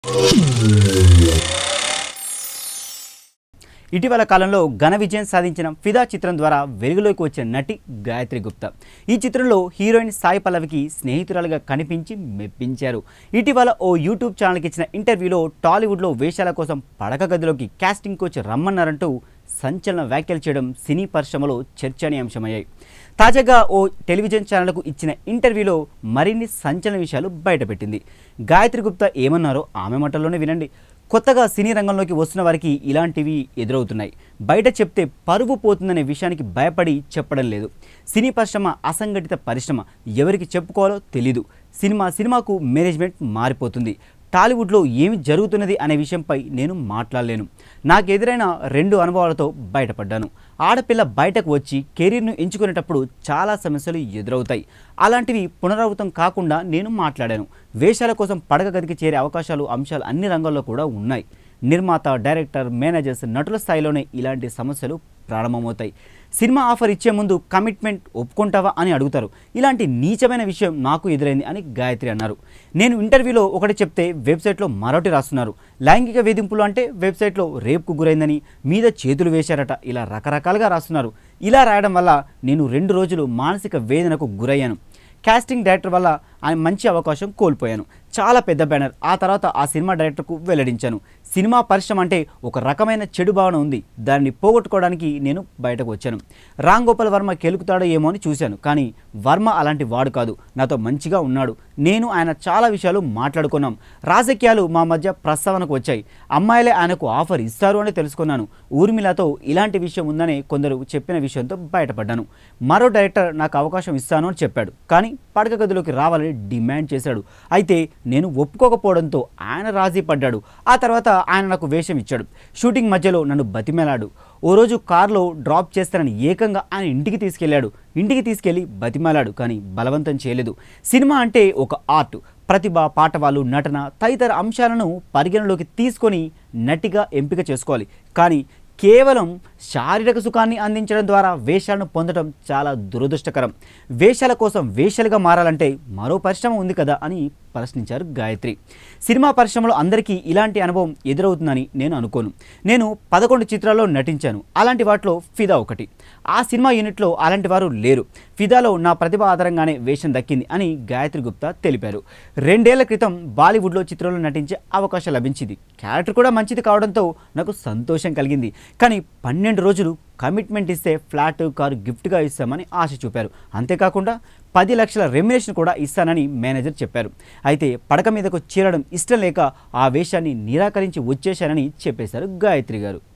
ఇటీవల కాలంలో ఘన విజయం సాధించిన ఫిదా చిత్రం ద్వారా వెలుగులోకి వచ్చిన నటి గాయత్రి గుప్తా. ఈ చిత్రంలో హీరోయిన్ సాయి పల్లవికి స్నేహితురాలుగా కనిపించి మెప్పించారు. ఇటీవల ఓ యూట్యూబ్ ఛానల్కి ఇచ్చిన ఇంటర్వ్యూలో టాలీవుడ్లో వేషాల కోసం పడక గదిలోకి కాస్టింగ్ కోచ్ రమ్మన్నారంటూ సంచలన వ్యాఖ్యలు చేయడం సినీ పరిశ్రమలో చర్చనీయాంశమయ్యాయి. తాజాగా ఓ టెలివిజన్ ఛానల్కు ఇచ్చిన ఇంటర్వ్యూలో మరిన్ని సంచలన విషయాలు బయటపెట్టింది. గాయత్రి గుప్తా ఏమన్నారో ఆమె మాటల్లోనే వినండి. కొత్తగా సినీ రంగంలోకి వస్తున్న వారికి ఇలాంటివి ఎదురవుతున్నాయి. బయట చెప్తే పరువు పోతుందనే విషయానికి భయపడి చెప్పడం లేదు. సినీ పరిశ్రమ అసంఘటిత పరిశ్రమ, ఎవరికి చెప్పుకోవాలో తెలీదు. సినిమాకు మేనేజ్మెంట్ మారిపోతుంది. టాలీవుడ్లో ఏమి జరుగుతున్నది అనే విషయంపై నేను మాట్లాడలేను. నాకు ఎదురైన 2 అనుభవాలతో బయటపడ్డాను. ఆడపిల్ల బయటకు వచ్చి కెరీర్ను ఎంచుకునేటప్పుడు చాలా సమస్యలు ఎదురవుతాయి. అలాంటివి పునరావృతం కాకుండా నేను మాట్లాడాను. వేషాల కోసం పడక గదికి చేరే అవకాశాలు, అంశాలు అన్ని రంగాల్లో కూడా ఉన్నాయి. నిర్మాత, డైరెక్టర్, మేనేజర్స్, నటుల స్థాయిలోనే ఇలాంటి సమస్యలు ప్రారంభమవుతాయి. సినిమా ఆఫర్ ఇచ్చే ముందు కమిట్మెంట్ ఒప్పుకుంటావా అని అడుగుతారు. ఇలాంటి నీచమైన విషయం నాకు ఎదురైంది అని గాయత్రి అన్నారు. నేను ఇంటర్వ్యూలో ఒకటి చెప్తే వెబ్సైట్లో మరొకటి రాస్తున్నారు. లైంగిక వేధింపులు అంటే వెబ్సైట్లో రేప్కు గురైందని, మీద చేతులు వేశారట, ఇలా రకరకాలుగా రాస్తున్నారు. ఇలా రాయడం వల్ల నేను 2 రోజులు మానసిక వేదనకు గురయ్యాను. కాస్టింగ్ డైరెక్టర్ వల్ల మంచి అవకాశం కోల్పోయాను. చాలా పెద్ద బ్యానర్. ఆ తర్వాత ఆ సినిమా డైరెక్టర్కు వెల్లడించాను. సినిమా పరిశ్రమ అంటే ఒక రకమైన చెడు భావన ఉంది. దాన్ని పోగొట్టుకోవడానికి నేను బయటకు వచ్చాను. రామ్ గోపాల్ వర్మ కెలుకుతాడో ఏమో అని చూశాను. కానీ వర్మ అలాంటి వాడు కాదు. నాతో మంచిగా ఉన్నాడు. నేను ఆయన చాలా విషయాలు మాట్లాడుకున్నాం. రాజకీయాలు మా మధ్య ప్రస్తావనకు వచ్చాయి. అమ్మాయిలే ఆయనకు ఆఫర్ ఇస్తారు అని తెలుసుకున్నాను. ఊర్మిళతో ఇలాంటి విషయం ఉందని కొందరు చెప్పిన విషయంతో బయటపడ్డాను. మరో డైరెక్టర్ నాకు అవకాశం ఇస్తాను అని చెప్పాడు. కానీ పడక గదిలోకి రావాలని డిమాండ్ చేశాడు. అయితే నేను ఒప్పుకోకపోవడంతో ఆయన రాజీ పడ్డాడు. ఆ తర్వాత ఆయన నాకు వేషం ఇచ్చాడు. షూటింగ్ మధ్యలో నన్ను బతిమేలాడు. ఓ రోజు కారులో డ్రాప్ చేస్తానని ఏకంగా ఆయన ఇంటికి తీసుకెళ్లాడు. ఇంటికి తీసుకెళ్లి బతిమాలాడు. కానీ బలవంతం చేయలేదు. సినిమా అంటే ఒక ఆర్ట్. ప్రతిభ, పాటవాలు, నటన తదితర అంశాలను పరిగణలోకి తీసుకొని నటిగా ఎంపిక చేసుకోవాలి. కానీ కేవలం శారీరక సుఖాన్ని అందించడం ద్వారా వేషాలను పొందడం చాలా దురదృష్టకరం. వేషాల కోసం వేషాలుగా మారాలంటే మరో పరిశ్రమ ఉంది కదా అని ప్రశ్నించారు గాయత్రి. సినిమా పరిశ్రమలో అందరికీ ఇలాంటి అనుభవం ఎదురవుతుందని నేను అనుకోను. నేను 11 చిత్రాల్లో నటించాను. అలాంటి వాటిలో ఫిదా ఒకటి. ఆ సినిమా యూనిట్లో అలాంటి వారు లేరు. ఫిదాలో నా ప్రతిభ ఆధారంగానే వేషం దక్కింది అని గాయత్రి గుప్తా తెలిపారు. 2 ఏళ్ల క్రితం బాలీవుడ్లో చిత్రంలో నటించే అవకాశం లభించింది. క్యారెక్టర్ కూడా మంచిది కావడంతో నాకు సంతోషం కలిగింది. కానీ 12 రోజులు కమిట్మెంట్ ఇస్తే ఫ్లాట్, కారు గిఫ్ట్గా ఇస్తామని ఆశ చూపారు. అంతేకాకుండా 10 లక్షల రెమ్యునరేషన్ కూడా ఇస్తానని మేనేజర్ చెప్పారు. అయితే పడక మీదకు చేరడం ఇష్టం లేక ఆ వేషాన్ని నిరాకరించి వచ్చేశానని చెప్పేశారు గాయత్రి గారు.